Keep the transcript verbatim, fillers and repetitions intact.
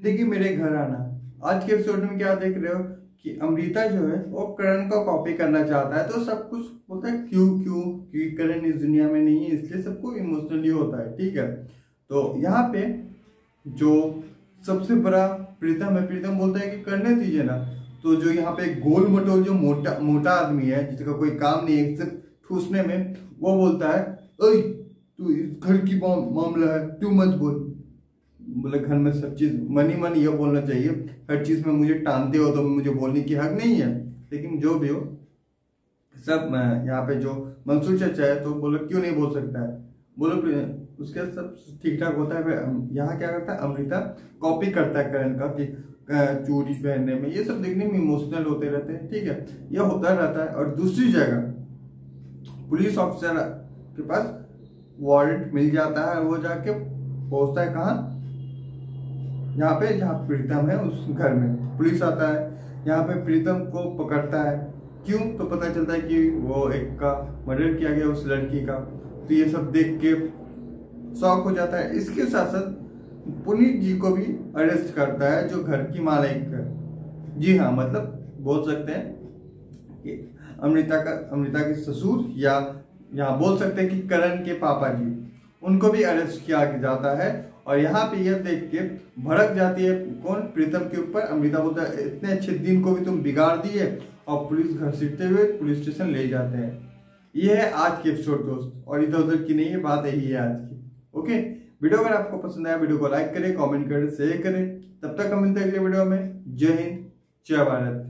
लेकिन मेरे घर आना। आज के एपिसोड में क्या देख रहे हो कि अमृता जो है वो करण का कॉपी करना चाहता है, तो सब कुछ बोलता है क्यों क्यों क्योंकि करण इस दुनिया में नहीं है, इसलिए सबको इमोशनली होता है। ठीक है, तो यहाँ पे जो सबसे बड़ा प्रीतम है, प्रीतम बोलता है कि करने दीजिए ना। तो जो यहाँ पे गोल मटोल जो मोटा मोटा आदमी है जिसका कोई काम नहीं है सिर्फ ठूसने में, वो बोलता है ओए तू इस घर की मामला है, तू मत बोल। बोले घर में सब चीज मनी मन ये बोलना चाहिए, हर चीज में मुझे टानते हो तो मुझे बोलने की हक नहीं है। लेकिन जो भी हो सब यहाँ पे जो मंसूर चाचा है तो बोलो क्यों नहीं बोल सकता है, बोलो उसके सब ठीक ठाक होता है। यहाँ क्या करता है, अमृता कॉपी करता है करण का कि चूड़ी पहनने में, ये सब देखने में इमोशनल होते रहते हैं। ठीक है, ये होता रहता है। और दूसरी जगह पुलिस ऑफिसर के पास वारंट मिल जाता है, वो जाके पहुंचता है कहाँ, यहाँ पे जहाँ प्रीतम है उस घर में। पुलिस आता है, यहाँ पे प्रीतम को पकड़ता है। क्यों, तो पता चलता है कि वो एक का मर्डर किया गया उस लड़की का। तो ये सब देख के शॉक हो जाता है। इसके साथ साथ पुनीत जी को भी अरेस्ट करता है जो घर की मालिक है। जी हाँ, मतलब बोल सकते हैं कि अमृता का अमृता के ससुर, या यहाँ बोल सकते हैं कि करण के पापा जी, उनको भी अरेस्ट किया जाता है। और यहाँ पे यह देख के भड़क जाती है कौन, प्रीतम के ऊपर। अमृता बोलता है इतने अच्छे दिन को भी तुम बिगाड़ दिए, और पुलिस घसीटते हुए पुलिस स्टेशन ले जाते हैं। ये है आज की एपिसोड दोस्त, और इधर उधर की नहीं है, बात यही है आज की। ओके, वीडियो अगर आपको पसंद आया वीडियो को लाइक करें, कमेंट करें, शेयर करें। तब तक हम मिलते हैं अगले वीडियो में। जय हिंद, जय भारत।